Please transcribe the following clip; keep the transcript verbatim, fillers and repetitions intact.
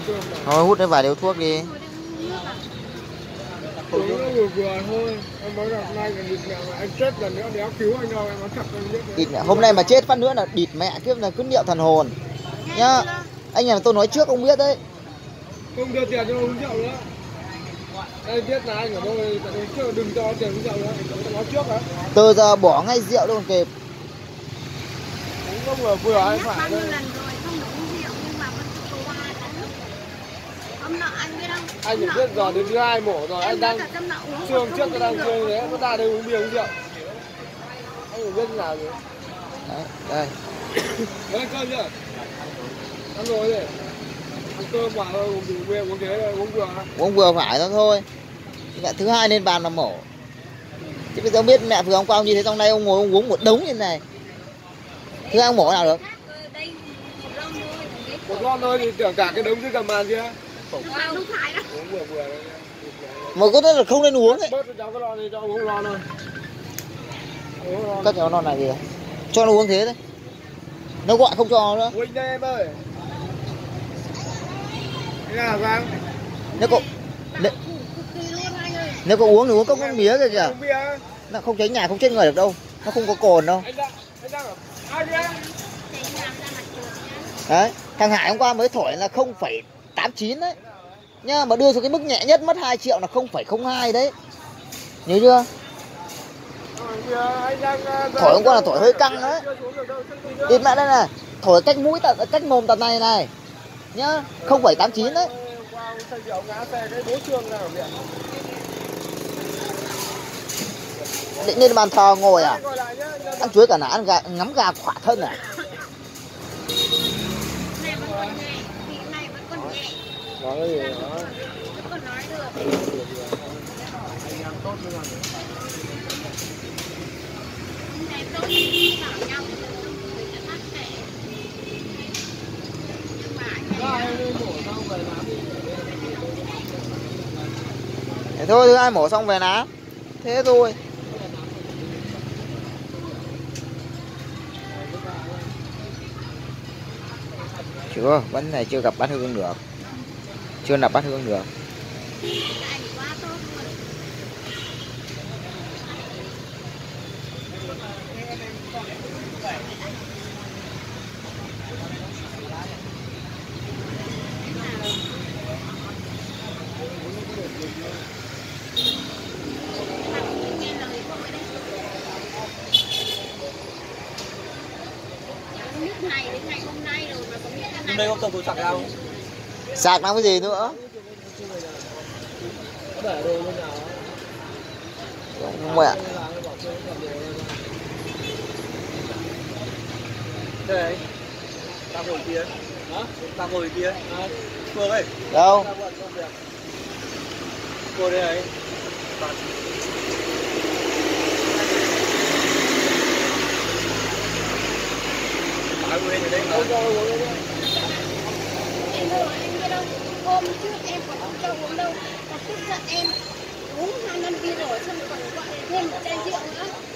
Thôi hút cái vài điếu thuốc đi. Uống nó vừa vừa thôi. Em mới gặp nay là địt mẹ mà anh chết lần nữa đéo cứu anh đâu, em nói thật anh biết. Địt mẹ, hôm nay mà chết phát nữa là địt mẹ kiếp là cứ niệu thần hồn. Nhá. Anh nhà tôi nói trước ông biết đấy. Không đưa tiền cho uống rượu nữa. Anh biết là anh ở đâu thì đừng cho tiền uống rượu nữa, anh nói trước đấy. Từ giờ bỏ ngay rượu luôn kịp. Uống nó vừa vừa anh phải thôi. Anh chỉ biết giờ đến thứ hai mổ rồi, anh đang xương trước tôi đang xương đấy, có ta đây uống bia uống rượu. Anh phải biết như nào rồi. Đấy, đây. Mới ăn cơm chưa? Ăn rồi gì? Ăn cơm mà thôi, uống bia uống thế thôi, uống vừa. Uống vừa phải thôi thôi. Mẹ thứ hai lên bàn là mổ. Chứ bây giờ biết mẹ vừa hôm qua ông như thế, trong đây ông ngồi ông uống một đống như thế này. Thứ hai ông mổ nào được? Một lon thôi thì tưởng cả cái đống dưới gầm bàn kia. Không phải đâu. Uống vừa vừa thôi. Mà có thể là không nên uống ấy. Bớt cho cái lon đi, cho uống lon thôi. Cất cái lon này gì à? Cho nó uống thế đấy. Nó gọi không cho nữa. Uống đây em ơi. Thế nào Giang? Nếu cậu nếu, nếu cậu uống thì uống cốc nước mía kìa kìa. Nó không cháy nhà không chết người được đâu. Nó không có cồn đâu. Anh đang, anh đang ở ai kia? Đấy, thằng Hải hôm qua mới thổi là không phẩy tám chín đấy. Nhá, mà đưa xuống cái mức nhẹ nhất mất hai triệu là không phẩy không hai đấy. Nhớ chưa? Thổi hôm qua là thổi hơi căng đấy. Địt mẹ đây này, thổi cách mũi tận cách mồm tận này này. Nhá, không phẩy tám chín đấy. Định lên bàn thờ ngồi à? Ăn chuối cả nã, ăn gà, ngắm gà khỏa thân à? Nói cái gì đó. Thế thôi, thứ hai mổ xong về ná. Thế thôi. Chưa, vẫn này chưa gặp bát hương được. Chưa nạp bát hương được. Hôm nay có cầm đồ sạc ra không? Sạc làm cái gì nữa? Để đồ bên nào? Mẹ. Đây này. Ta ngồi kia. Hả? Ta ngồi kia. À, Phương ơi. Đâu? Cô đây này. Bà ngồi đây đây. Em ơi, anh biết không? Hôm trước em còn không cho uống đâu. Còn tức giận em uống hai năm bia rồi, xong còn gọi thêm một chai rượu nữa.